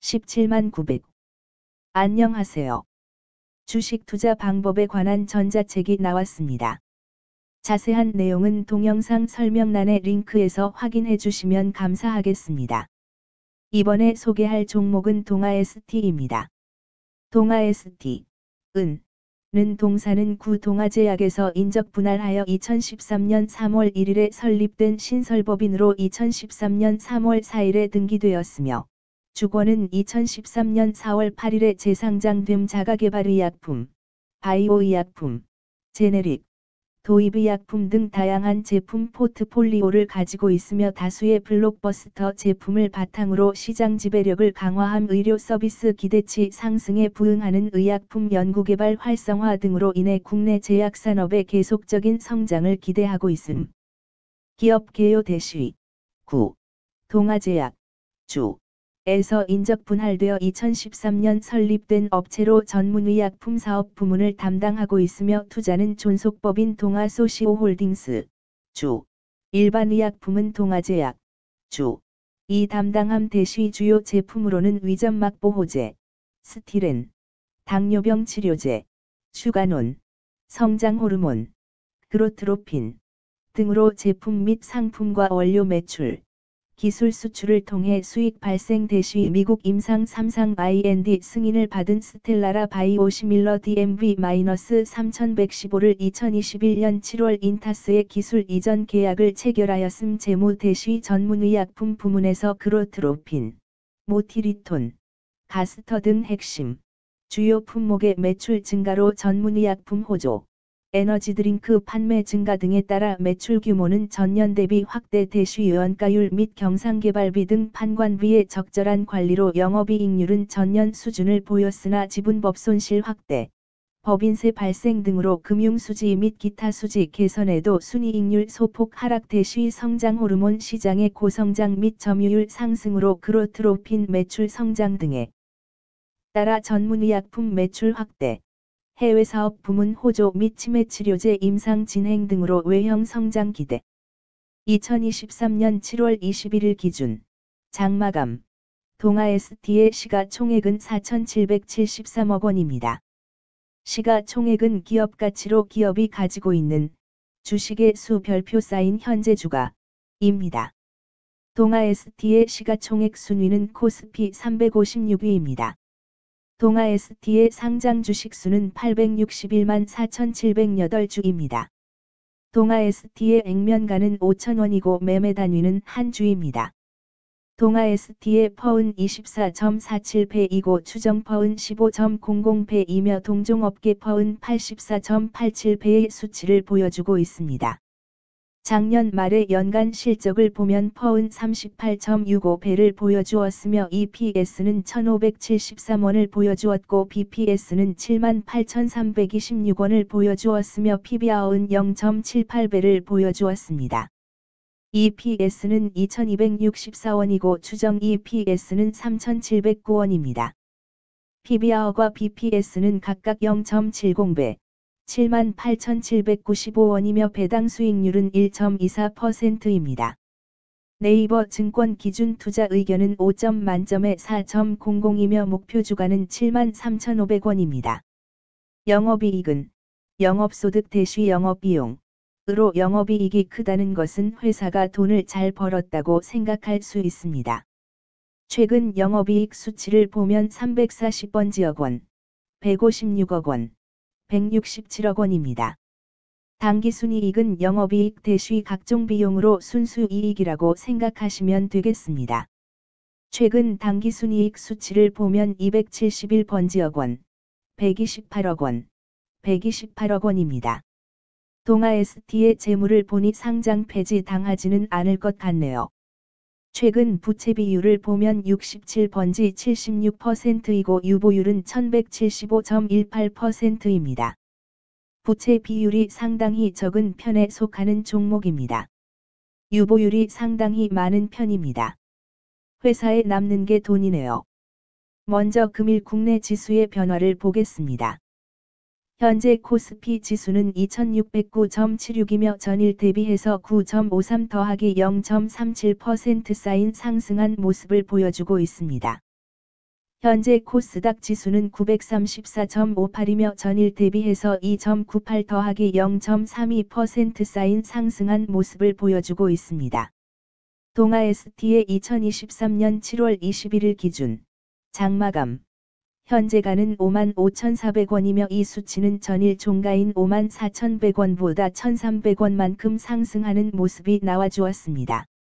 17만 900. 안녕하세요. 주식 투자 방법에 관한 전자책이 나왔습니다. 자세한 내용은 동영상 설명란의 링크에서 확인해 주시면 감사하겠습니다. 이번에 소개할 종목은 동아ST입니다. 동아ST, 는 동사는 구 동아제약에서 인적 분할하여 2013년 3월 1일에 설립된 신설법인으로 2013년 3월 4일에 등기되었으며, 주권은 2013년 4월 8일에 재상장됨 자가개발의약품, 바이오의약품, 제네릭, 도입의약품 등 다양한 제품 포트폴리오를 가지고 있으며 다수의 블록버스터 제품을 바탕으로 시장 지배력을 강화함 의료 서비스 기대치 상승에 부응하는 의약품 연구개발 활성화 등으로 인해 국내 제약산업의 계속적인 성장을 기대하고 있음. 기업 개요 대시 9. 동아제약 주 에서 인적 분할되어 2013년 설립된 업체로 전문의약품 사업 부문을 담당하고 있으며 투자는 존속법인 동아소시오홀딩스 주 일반의약품은 동아제약 주 이 담당함 대시 주요 제품으로는 위점막보호제, 스티렌, 당뇨병 치료제, 슈가논, 성장호르몬, 그로트로핀 등으로 제품 및 상품과 원료 매출, 기술 수출을 통해 수익 발생 대시 미국 임상 3상 IND 승인을 받은 스텔라라 바이오시밀러 DMV-3115를 2021년 7월 인타스의 기술 이전 계약을 체결하였음. 재무 대시 전문의약품 부문에서 그로트로핀, 모티리톤, 가스터 등 핵심 주요 품목의 매출 증가로 전문의약품 호조, 에너지 드링크 판매 증가 등에 따라 매출 규모는 전년 대비 확대 대시 원가율 및 경상개발비 등 판관비의 적절한 관리로 영업이익률은 전년 수준을 보였으나 지분법 손실 확대, 법인세 발생 등으로 금융수지 및 기타 수지 개선에도 순이익률 소폭 하락 대시 성장호르몬 시장의 고성장 및 점유율 상승으로 그로트로핀 매출 성장 등에 따라 전문의약품 매출 확대, 해외사업 부문 호조 및 치매치료제 임상 진행 등으로 외형 성장 기대. 2023년 7월 21일 기준 장마감 동아ST의 시가총액은 4,773억 원입니다. 시가총액은 기업가치로 기업이 가지고 있는 주식의 수 별표 쌓인 현재 주가입니다. 동아ST의 시가총액 순위는 코스피 356위입니다. 동아ST의 상장 주식수는 861만 4,708주입니다. 동아ST의 액면가는 5,000원이고 매매 단위는 한 주입니다. 동아ST의 퍼은 24.47배이고 추정 퍼은 15.00배이며 동종업계 퍼은 84.87배의 수치를 보여주고 있습니다. 작년 말의 연간 실적을 보면 퍼은 38.65배를 보여주었으며 EPS는 1,573원을 보여주었고 BPS는 78,326원을 보여주었으며 PBR은 0.78배를 보여주었습니다. EPS는 2,264원이고 추정 EPS는 3,709원입니다. PBR과 BPS는 각각 0.70배, 78,795원이며 배당 수익률은 1.24%입니다. 네이버 증권 기준 투자 의견은 5점 만점에 4.00이며 목표 주가는 73,500원입니다. 영업이익은 영업소득 대시 영업비용으로 영업이익이 크다는 것은 회사가 돈을 잘 벌었다고 생각할 수 있습니다. 최근 영업이익 수치를 보면 340번지억 원, 156억 원, 167억 원입니다. 당기순이익은 영업이익 대시 각종 비용으로 순수이익이라고 생각하시면 되겠습니다. 최근 당기순이익 수치를 보면 271번지억 원, 128억 원, 128억 원입니다. 동아ST의 재물을 보니 상장 폐지 당하지는 않을 것 같네요. 최근 부채 비율을 보면 67번지 76%이고 유보율은 1175.18%입니다. 부채 비율이 상당히 적은 편에 속하는 종목입니다. 유보율이 상당히 많은 편입니다. 회사에 남는 게 돈이네요. 먼저 금일 국내 지수의 변화를 보겠습니다. 현재 코스피 지수는 2609.76이며 전일 대비해서 9.53 더하기 0.37% 쌓인 상승한 모습을 보여주고 있습니다. 현재 코스닥 지수는 934.58이며 전일 대비해서 2.98 더하기 0.32% 쌓인 상승한 모습을 보여주고 있습니다. 동아ST의 2023년 7월 21일 기준 장마감 현재가는 55,400원이며 이 수치는 전일 종가인 54,100원보다 1,300원만큼 상승하는 모습이 나와주었습니다.